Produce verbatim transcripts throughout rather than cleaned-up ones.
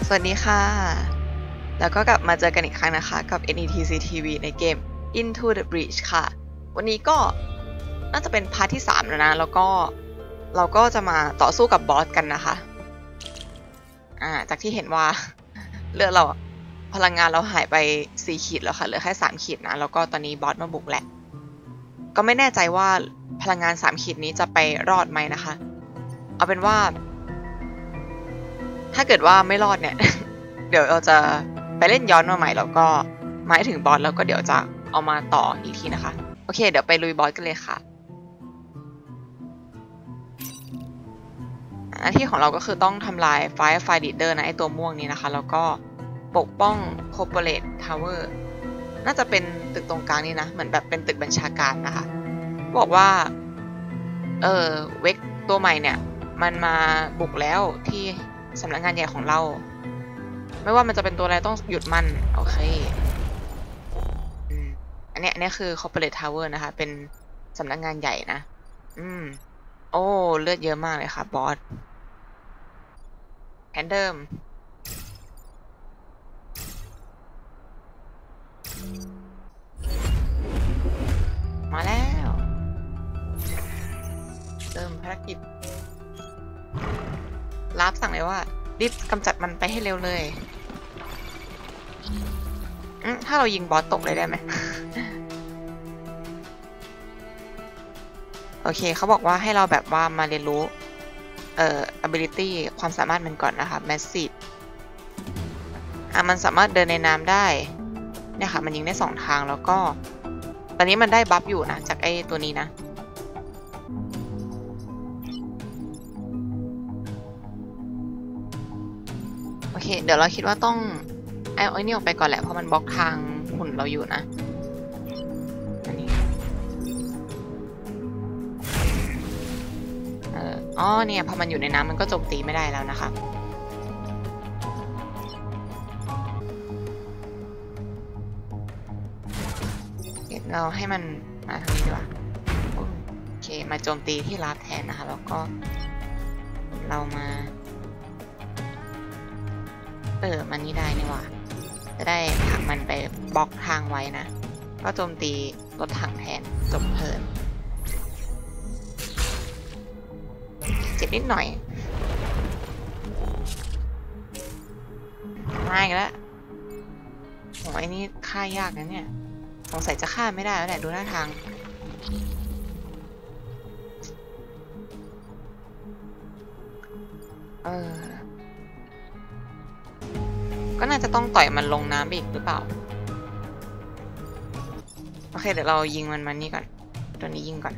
สวัสดีค่ะแล้วก็กลับมาเจอกันอีกครั้งนะคะกับ เอ็น อี ที ซี ที วี ในเกม Into the Breach ค่ะวันนี้ก็น่าจะเป็นพาร์ทที่สามแล้วนะแล้วก็เราก็จะมาต่อสู้กับบอสกันนะคะอ่าจากที่เห็นว่าเลือดเราพลังงานเราหายไปสี่ขีดแล้วค่ะเหลือแค่สามขีดนะแล้วก็ตอนนี้บอสมาบุกแหละก็ไม่แน่ใจว่าพลังงานสามขีดนี้จะไปรอดไหมนะคะเอาเป็นว่าถ้าเกิดว่าไม่รอดเนี่ย เดี๋ยวเราจะไปเล่นย้อนมาใหม่แล้วก็มาให้ถึงบอสแล้วก็เดี๋ยวจะเอามาต่ออีกทีนะคะโอเคเดี๋ยวไปลุยบอสกันเลยค่ะหน้าที่ของเราก็คือต้องทำลาย Firefly Leader นะไอตัวม่วงนี้นะคะแล้วก็ปกป้อง Corporate Tower น่าจะเป็นตึกตรงกลางนี่นะเหมือนแบบเป็นตึกบัญชาการนะคะบอกว่าเออเวกตัวใหม่เนี่ยมันมาบุกแล้วที่สำนักงานใหญ่ของเราไม่ว่ามันจะเป็นตัวอะไรต้องหยุดมันโอเคอันนี้อันนี้คือ Corporate Tower นะคะเป็นสำนักงานใหญ่นะอืมโอ้เลือดเยอะมากเลยค่ะบอสแผนเดิมมาแล้วเริ่มภารกิจรับสั่งเลยว่ารีบกำจัดมันไปให้เร็วเลยถ้าเรายิงบอสตกเลยได้ไหม โอเคเขาบอกว่าให้เราแบบว่ามาเรียนรู้เอ่อ ability ความสามารถมันก่อนนะคะ massive อ่ะมันสามารถเดินในน้ำได้เนี่ยค่ะมันยิงได้สองทางแล้วก็ตอนนี้มันได้บัฟอยู่นะจากไอ้ตัวนี้นะโอเคเดี๋ยวเราคิดว่าต้องไอ้ไอ้นี่ออกไปก่อนแหละเพราะมันบล็อกทางหุ่นเราอยู่นะอันนี้เอออ๋อเนี่ยพอมันอยู่ในน้ำมันก็โจมตีไม่ได้แล้วนะคะเราให้มันมาทางนี้ดีกว่าโอเคมาโจมตีที่รับแทนนะคะแล้วก็เรามาเออมันนี่ได้นี่หว่าจะได้ผลักมันไปบล็อกทางไว้นะก็โจมตีรถถังแทนจบเพลินเจ็บนิดหน่อยมาอีกแล้วโอ้ยนี่ฆ่ายากนะเนี่ยสงสัยจะฆ่าไม่ได้แล้วแหละดูหน้าทางเออก็น่าจะต้องต่อยมันลงน้ำอีกหรือเปล่าโอเคเดี๋ยวเรายิงมันมานี่ก่อนตัวนี้ยิงก่อน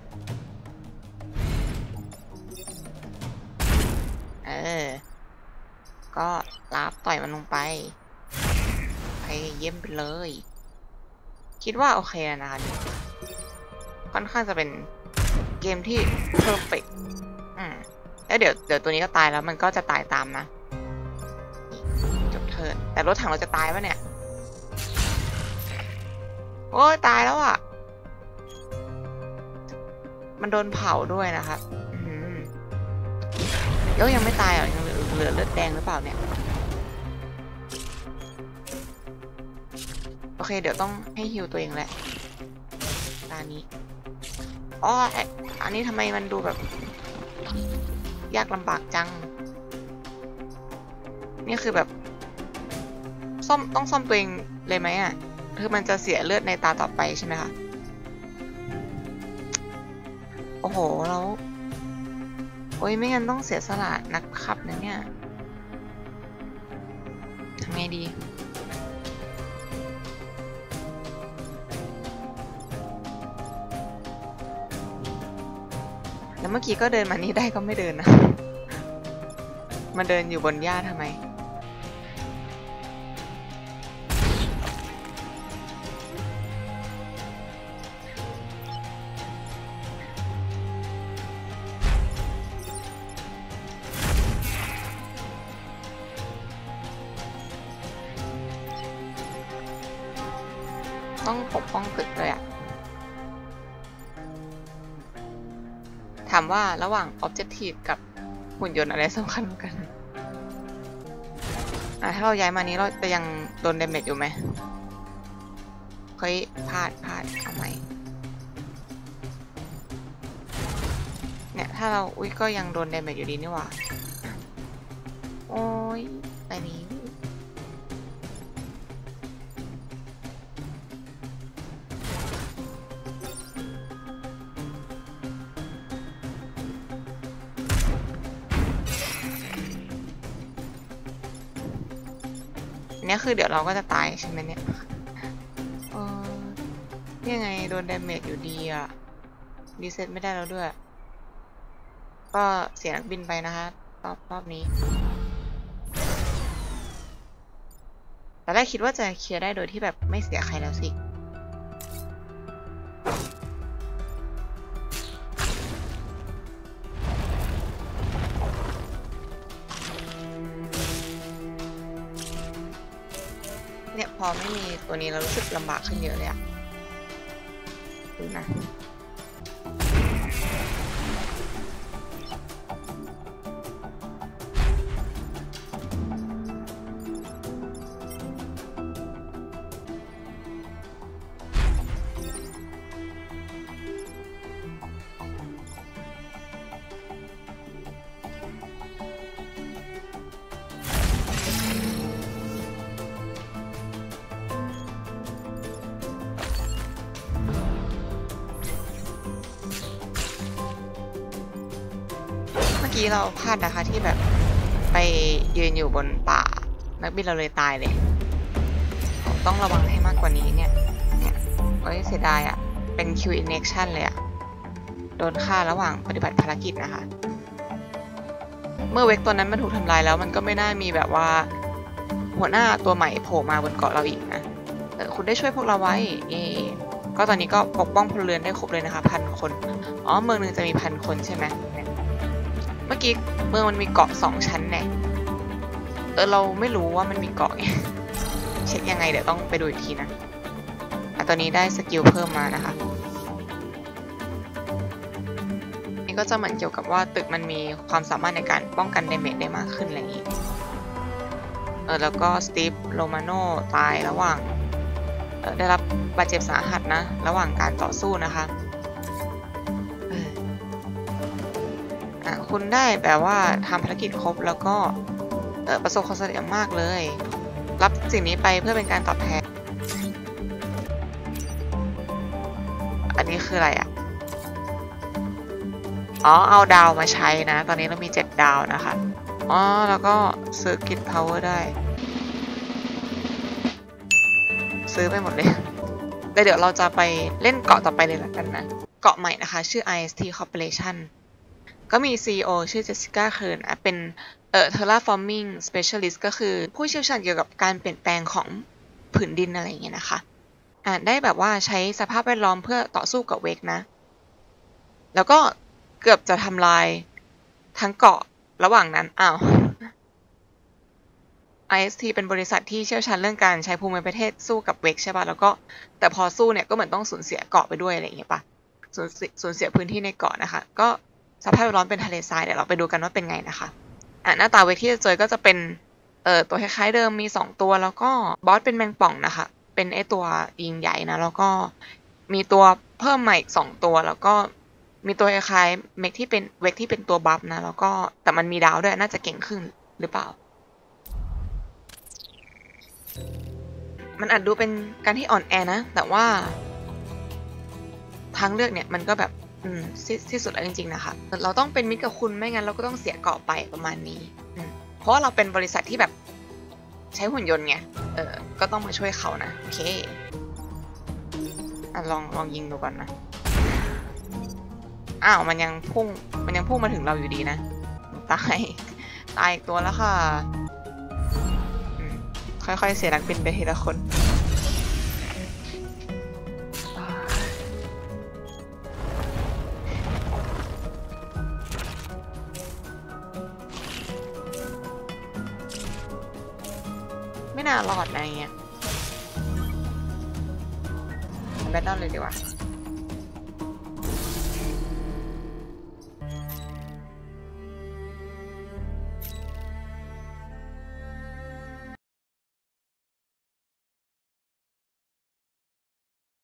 เออก็ลาบต่อยมันลงไปไปเยี่ยมไปเลยคิดว่าโอเคนะคะค่อนข้างจะเป็นเกมที่เพอร์เฟกต์อืมแล้วเดี๋ยวเดี๋ยวตัวนี้ก็ตายแล้วมันก็จะตายตามนะจบเทิร์นแต่รถถังเราจะตายปะเนี่ยโอ้ยตายแล้วอ่ะมันโดนเผาด้วยนะครับเดี๋ยวยังไม่ตายอ่ะยังเหลือเลือดแดงหรือเปล่าเนี่ยโอเคเดี๋ยวต้องให้ฮิวตัวเองแหละตานี้อ๋ออันนี้ทำไมมันดูแบบยากลำบากจังนี่คือแบบซ่อมต้องซ่อมตัวเองเลยไหมอ่ะคือมันจะเสียเลือดในตาต่อไปใช่ไหมคะโอ้โหแล้วโอ้ยไม่งั้นต้องเสียสละนักขับนะเนี่ยทำไงดีแล้วเมื่อกี้ก็เดินมานี่ได้ก็ไม่เดินนะมาเดินอยู่บนหญ้าทำไมต้องปกป้องตึกเลยอะถามว่าระหว่าง Objective กับหุ่นยนต์อะไรสำคัญกันอ่ะถ้าเราย้ายมานี้เราจะยังโดนเดเมจอยู่ไหมเฮ้ยพลาดพลาดเอาไหมเนี่ยถ้าเราอุ้ยก็ยังโดนเดเมจอยู่ดีนี่หว่าโอ้ยไปนี้เนี่ยคือเดี๋ยวเราก็จะตายใช่ไหมเนี่ยเออยังไงโดนเดเมจอยู่ดีอะรีเซ็ตไม่ได้แล้วด้วยก็เสียนักบินไปนะคะรอบรอบนี้แต่แรกคิดว่าจะเคลียร์ได้โดยที่แบบไม่เสียใครแล้วสิเนี่ยพอไม่มีตัวนี้เรารู้สึกลำบากขึ้นเยอะเลยอะดูนะเมื่อกี้เราพลาดนะคะที่แบบไปยืนอยู่บนป่านักบินเราเลยตายเลยต้องระวังให้มากกว่านี้เนี่ยเนี่ยโอ้ยเสียดายอ่ะเป็น Q injection เลยอ่ะโดนฆ่าระหว่างปฏิบัติภารกิจนะคะเมื่อเวกตัวนั้นมันถูกทำลายแล้วมันก็ไม่น่ามีแบบว่าหัวหน้าตัวใหม่โผล่มาบนเกาะเราอีกนะเออคุณได้ช่วยพวกเราไว้เอก็ตอนนี้ก็ปกป้องพลเรือนได้ครบเลยนะคะพันคนอ๋อเมืองนึงจะมีพันคนใช่ไหมเมื่อกี้เมืองมันมีเกาะสองชั้นเนี่ยเออเราไม่รู้ว่ามันมีเกาะไงเช็คยังไงเดี๋ยวต้องไปดูอีกทีนะอ่ะตอนนี้ได้สกิลเพิ่มมานะคะนี่ก็จะเหมือนเกี่ยวกับว่าตึกมันมีความสามารถในการป้องกันเดเมจได้มากขึ้นอะไรอย่างนี้เออแล้วก็สตีฟโรมาโนตายระหว่างเออได้รับบาดเจ็บสาหัสนะระหว่างการต่อสู้นะคะคุณได้แบบว่าทำภารกิจครบแล้วก็ประสบความสำเร็จมากเลยรับสิ่งนี้ไปเพื่อเป็นการตอบแทนอันนี้คืออะไรอ่ะอ๋อเอาดาวมาใช้นะตอนนี้เรามีเจ็ดดาวนะคะอ๋อแล้วก็ซื้อกิจ power ได้ซื้อไปหมดเลยแต่เดี๋ยวเราจะไปเล่นเกาะต่อไปเลยละกันนะเกาะใหม่นะคะชื่อ ไอ เอส ที Corporationก็มี ซี อี โอ ชื่อเจสสิก้าเคิร์นเป็นเอ่อ terraforming specialist ก็คือผู้เชี่ยวชาญเกี่ยวกับการเปลี่ยนแปลงของผืนดินอะไรอย่างเงี้ยนะคะอ่าได้แบบว่าใช้สภาพแวดล้อมเพื่อต่อสู้กับเวกนะแล้วก็เกือบจะทำลายทั้งเกาะระหว่างนั้นอ้าว ไอ เอส ที เป็นบริษัทที่เชี่ยวชาญเรื่องการใช้ภูมิประเทศสู้กับเวกใช่ป่ะแล้วก็แต่พอสู้เนี่ยก็เหมือนต้องสูญเสียเกาะไปด้วยอะไรอย่างเงี้ยป่ะสูญสูญเสียพื้นที่ในเกาะนะคะก็สภาพแวดล้อมเป็นทะเลทรายเดี๋ยวเราไปดูกันว่าเป็นไงนะคะอ่ะหน้าตาเวกที่จะเจอก็จะเป็นเอ่อตัวคล้ายๆเดิมมีสองตัวแล้วก็บอสเป็นแมงป่องนะคะเป็นไอตัวยิงใหญ่นะแล้วก็มีตัวเพิ่มมาอีกสองตัวแล้วก็มีตัวคล้ายๆเมกที่เป็นเวกที่เป็นตัวบัฟนะแล้วก็แต่มันมีดาวด้วยน่าจะเก่งขึ้นหรือเปล่ามันอาจดูเป็นการที่อ่อนแอนะแต่ว่าทางเลือกเนี่ยมันก็แบบอืมที่สุดแล้วจริงๆนะคะเราต้องเป็นมิตรกับคุณไม่งั้นเราก็ต้องเสียเกาะไปประมาณนี้เพราะว่าเราเป็นบริษัทที่แบบใช้หุ่นยนต์ไงเออก็ต้องมาช่วยเขานะโอเคอ่ะลองลองยิงดูก่อนนะอ้าวมันยังพุ่งมันยังพุ่งมาถึงเราอยู่ดีนะตายตายอีกตัวแล้วค่ะค่อยๆเสียนักบินไปทีละคนไม่น่ารอดนะอย่างเงี้ยแบทเทิลเลยดีกว่า